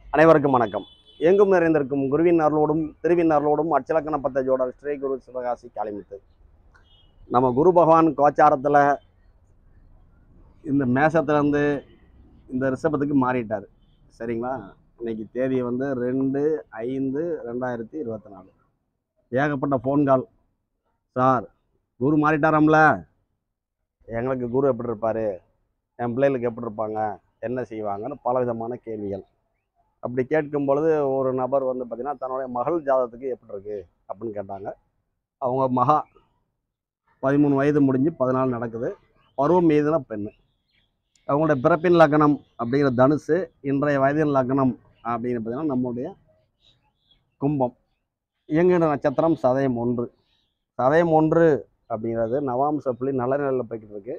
அனைவருக்கும் வணக்கம். எங்கும் நிறைந்திருக்கும் குருவின் அருளோடும் திருவின் அருளோடும் அச்சலக்கண பத்தஜோட ஸ்ரீ குரு சிவகாசி காளிமுத்து. நம்ம குரு பகவான் கோச்சாரத்தில் இந்த மேசத்துலேருந்து இந்த ரிஷபத்துக்கு மாறிட்டார். சரிங்களா? இன்னைக்கு தேதி 2/5/2024. ஏகப்பட்ட ஃபோன் கால். சார் குரு மாறிட்டாராம்ல, எங்களுக்கு குரு எப்படி இருப்பார், என் பிள்ளைகளுக்கு எப்படி இருப்பாங்க, என்ன செய்வாங்கன்னு பலவிதமான கேள்விகள். அப்படி கேட்கும் பொழுது ஒரு நபர் பார்த்தீங்கன்னா தன்னுடைய மகள் ஜாதகத்துக்கு எப்படி இருக்கு அப்படின்னு கேட்டாங்க. அவங்க மகா 13 வயது முடிஞ்சு 14 நடக்குது. பருவம் மீதுன பெண்ணு. அவங்களுடைய பிறப்பின் லக்னம் அப்படிங்கிற தனுசு, இன்றைய வயதின் லக்னம் அப்படின்னு பார்த்தீங்கன்னா நம்முடைய கும்பம். இயங்குகிற நட்சத்திரம் சதயம் 1. சதயம் 1 அப்படிங்கிறது நவாம்ச புள்ளி நல்ல நிலையில் போய்கிட்டு இருக்கு.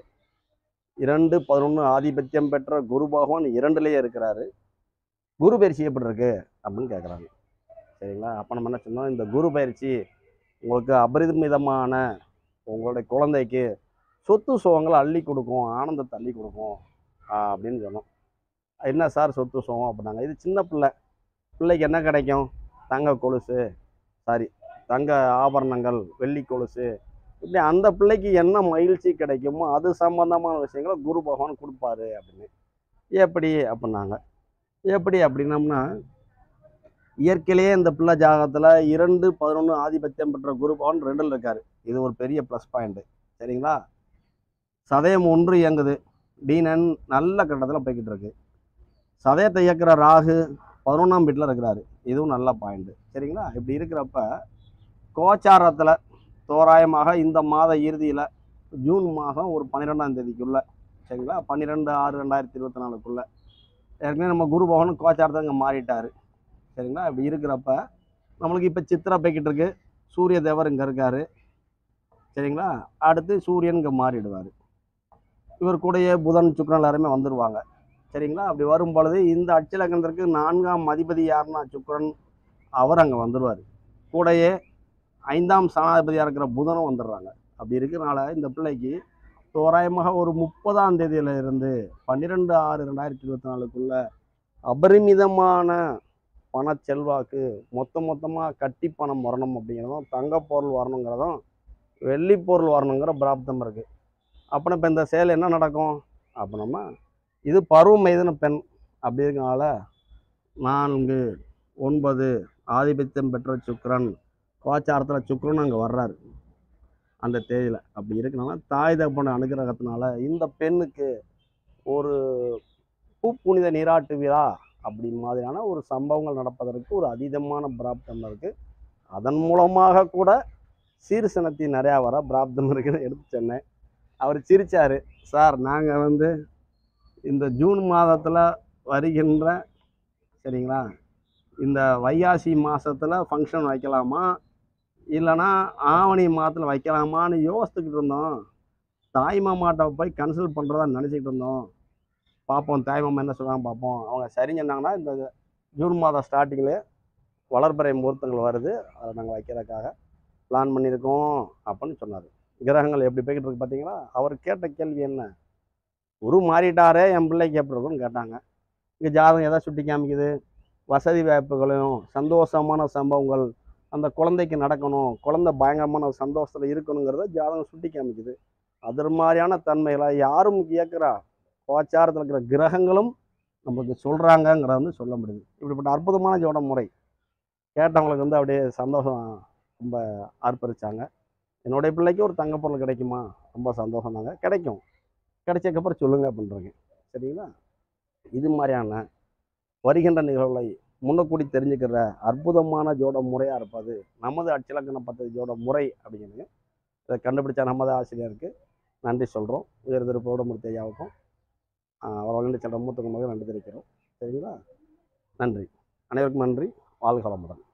2/11 ஆதிபத்தியம் பெற்ற குரு பகவான் 2லேயே இருக்கிறாரு. குரு பயிற்சி எப்படி இருக்கு அப்படின்னு கேட்குறாங்க. சரிங்களா? அப்போ நம்ம என்ன சொன்னோம், இந்த குரு பயிற்சி உங்களுக்கு அபரிமிதமான உங்களுடைய குழந்தைக்கு சொத்து சுகங்களை அள்ளி கொடுக்கும், ஆனந்தத்தை அள்ளி கொடுக்கும் அப்படின்னு சொன்னோம். என்ன சார் சொத்து சுகம் அப்படின்னாங்க. இது சின்ன பிள்ளைக்கு என்ன கிடைக்கும்? தங்க கொலுசு, தங்க ஆபரணங்கள், வெள்ளி கொலுசு, இப்படி அந்த பிள்ளைக்கு என்ன மகிழ்ச்சி கிடைக்குமோ அது சம்பந்தமான விஷயங்களை குரு பகவான் கொடுப்பாரு அப்படின்னு. எப்படி அப்படின்னாங்க. எப்படி அப்படின்னம்னா, இயற்கையிலேயே இந்த பிள்ளை ஜாதகத்தில் 2/11 ஆதிபத்தியம் பெற்ற குரு பகவான் 2ல் இருக்காரு. இது ஒரு பெரிய ப்ளஸ் பாயிண்ட். சரிங்களா? சதயம் 1 இயங்குது. டீனன் நல்ல கட்டத்தில் போய்கிட்டு இருக்கு. சதயத்தை இயக்குற ராகு 11ஆம் வீட்டில் இருக்கிறாரு. இதுவும் நல்ல பாயிண்ட். சரிங்களா? இப்படி இருக்கிறப்ப கோச்சாரத்தில் தோராயமாக இந்த மாத இறுதியில் ஜூன் மாதம் ஒரு 12ஆம் தேதிக்குள்ள, சரிங்களா, 12/6/2024 ஏற்கனவே நம்ம குரு பகவான் கோச்சாரத்தை இங்கே மாறிட்டார். சரிங்களா? இப்படி இருக்கிறப்ப நம்மளுக்கு இப்போ சித்திரை போய்கிட்டு இருக்கு. சூரிய தேவர் இங்கே இருக்கார். சரிங்களா? அடுத்து சூரியன் இங்கே மாறிடுவார். இவர் கூடயே புதன் சுக்கிரன் எல்லாருமே வந்துடுவாங்க. சரிங்களா? அப்படி வரும் பொழுது இந்த அட்சலக்கணத்திற்கு 4ஆம் அதிபதி யாருன்னா சுக்கிரன், அவர் அங்கே வந்துடுவார். கூடயே 5ஆம் ஸ்தானாதிபதியாக இருக்கிற புதனும் வந்துடுறாங்க. அப்படி இருக்கிறனால இந்த பிள்ளைக்கு தோராயமாக ஒரு 30ஆம் தேதியில இருந்து 12/6/2024 அபரிமிதமான பண செல்வாக்கு, மொத்தமாக கட்டி பணம் வரணும் அப்படிங்கிறதும், தங்க பொருள் வரணுங்கிறதும், வெள்ளி பொருள் வரணுங்கிற பிராப்தம் இருக்குது. அப்படின்னா இப்போ இந்த செயல் என்ன நடக்கும் அப்படின்னோம்னா, இது பருவம் மீதுன பெண். அப்படி இருக்கனால 4/9 ஆதிபத்தியம் பெற்ற சுக்கிரன் கோச்சாரத்தில் சுக்கிரன் அங்கே வர்றாரு அந்த தேதியில். அப்படி இருக்கனால தாய் தகப்பன அனுகிரகத்தினால இந்த பெண்ணுக்கு ஒரு புனித நீராட்டு விழா அப்படி மாதிரியான ஒரு சம்பவங்கள் நடப்பதற்கு ஒரு அதீதமான பிராப்தம் இருக்குது. அதன் மூலமாக கூட சீர்சனத்தி நிறையா வர பிராப்தம் இருக்குன்னு எடுத்து சொன்னேன். அவர் சிரித்தார். சார் நாங்கள் இந்த ஜூன் மாதத்தில் வருகின்ற, சரிங்களா, இந்த வைகாசி மாதத்தில் ஃபங்க்ஷன் வைக்கலாமா இல்லைனா ஆவணி மாதத்தில் வைக்கலாமான்னு யோசித்துக்கிட்டு இருந்தோம். தாய்மாமாட்ட போய் கன்சல்ட் பண்ணுறதா நினச்சிக்கிட்டு இருந்தோம். பார்ப்போம் தாய்மாமா என்ன சொல்கிறாங்க பார்ப்போம். அவங்க சரின்னு சொன்னாங்கன்னா இந்த ஜூன் மாதம் ஸ்டார்டிங்கில் வளர்பிறை முகூர்த்தங்கள் வருது, அதை நாங்கள் வைக்கிறதுக்காக பிளான் பண்ணியிருக்கோம் அப்படின்னு சொன்னார். கிரகங்கள் எப்படி போய்கிட்டு இருக்கு பார்த்தீங்களா? அவர் கேட்ட கேள்வி என்ன, குரு மாறிட்டாரே என் பிள்ளைக்கு எப்படி இருக்குன்னு கேட்டாங்க. இங்கே ஜாதகம் எதை சுட்டி காமிக்குது? வசதி வாய்ப்புகளையும் சந்தோஷமான சம்பவங்கள் அந்த குழந்தைக்கு நடக்கணும், குழந்தை பயங்கரமான சந்தோஷத்தில் இருக்கணுங்கிறத ஜாதகம் சுட்டி காமிக்குது. அது மாதிரியான தன்மைகளை யாரும் இயக்குறா கோச்சாரத்தில் இருக்கிற கிரகங்களும் நமக்கு சொல்கிறாங்கங்கிறத சொல்ல முடியுது. இப்படிப்பட்ட அற்புதமான ஜோட முறை கேட்டவங்களுக்கு அப்படியே சந்தோஷம் ரொம்ப ஆர்ப்பரிச்சாங்க. என்னுடைய பிள்ளைக்கு ஒரு தங்க பொருள் கிடைக்குமா, ரொம்ப சந்தோஷம் தாங்க. கிடைக்கும், கிடைச்சதுக்கப்புறம் சொல்லுங்க அப்படின்றீங்க. சரிங்களா? இது மாதிரியான வருகின்ற நிகழ்வுகளை முன்னக்கூடி தெரிஞ்சுக்கிற அற்புதமான ஜோட முறையாக இருப்பது நமது அட்சலக்கண பத்ததி ஜோட முறை அப்படிங்கிறது. இதை கண்டுபிடிச்சா நமது ஆசிரியருக்கு நன்றி சொல்கிறோம். உயர் திருப்போட மூர்த்தியாவுக்கும் அவர் வளர்ந்து சென்ற மூத்தவங்களுக்கு நன்றி தெரிவிக்கிறோம். சரிங்களா? நன்றி. அனைவருக்கும் நன்றி. வாழ்க வளமுடன்.